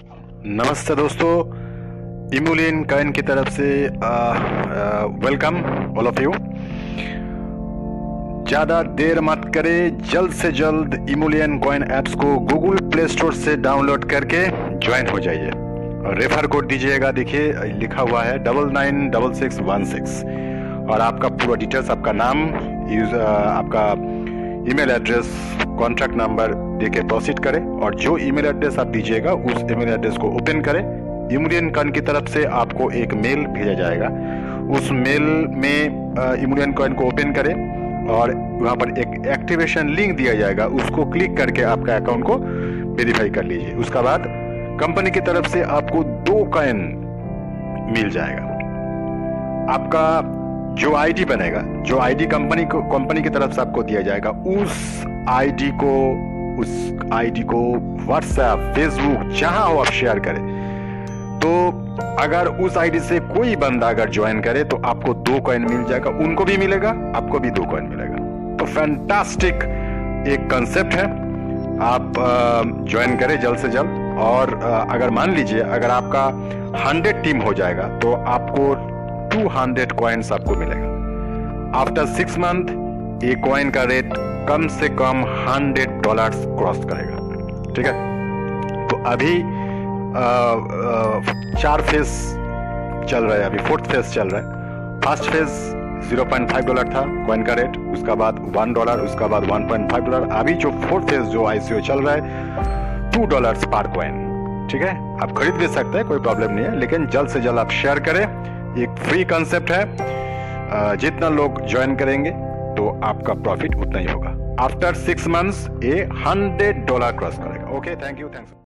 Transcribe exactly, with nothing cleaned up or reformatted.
नमस्ते दोस्तों, emollient coin की तरफ से वेलकम ऑल ऑफ यू। ज़्यादा देर मत करें, जल्द से जल्द इमोलियंट कॉइन ऐप्स को गूगल प्ले स्टोर से डाउनलोड करके ज्वाइन हो जाइए। रेफर कोड दीजिएगा, देखिए लिखा हुआ है double nine double six one six और आपका पूरा डिटेल्स, आपका नाम, यूज आपका ईमेल एड्रेस, कॉन्ट्रैक्ट नंबर देके प्रोसीड करें और जो ईमेल एड्रेस आप दीजिएगा उस ईमेल एड्रेस को ओपन करें। इमोलियंट कॉइन की तरफ से आपको एक मेल भेजा जाएगा, उस मेल में इमोलियंट कॉइन को ओपन करें और वहां पर एक एक्टिवेशन लिंक दिया जाएगा, उसको क्लिक करके आपका अकाउंट को वेरीफाई कर लीजिए। उसके बाद कंपनी की तरफ से आपको दो कॉइन मिल जाएगा। आपका जो आईडी बनेगा, जो आईडी कंपनी को कंपनी की तरफ से आपको दिया जाएगा, उस आईडी को उस आईडी को व्हाट्सएप, फेसबुक, जहां हो आप शेयर करें। तो अगर उस आईडी से कोई बंदा अगर ज्वाइन करे तो आपको दो कॉइन मिल जाएगा, उनको भी मिलेगा, आपको भी दो कॉइन मिलेगा। तो फैंटास्टिक एक कंसेप्ट है, आप ज्वाइन करें जल्द से जल्द। और अगर मान लीजिए अगर आपका हंड्रेड टीम हो जाएगा तो आपको टू हंड्रेड कॉइन्स आपको मिलेगा। आफ्टर सिक्स मंथ ये कॉइन का रेट कम से कम हंड्रेड डॉलर्स क्रॉस करेगा। ठीक है, तो अभी आ, आ, चार फेज चल रहा है, अभी फोर्थ फेज चल रहा है। First phase zero point five dollar था कॉइन का रेट, उसका बाद वन डॉलर, उसका बाद वन पॉइंट फाइव डॉलर। अभी जो फोर्थ फेज जो आईसीओ चल रहा है टू डॉलर्स पर कॉइन। ठीक है, आप खरीद भी सकते हैं, कोई प्रॉब्लम नहीं है, लेकिन जल्द से जल्द आप शेयर करें। एक फ्री कंसेप्ट है, जितना लोग ज्वाइन करेंगे तो आपका प्रॉफिट उतना ही होगा। आफ्टर सिक्स मंथ्स ये हंड्रेड डॉलर क्रॉस करेगा। Okay, thank you, thanks.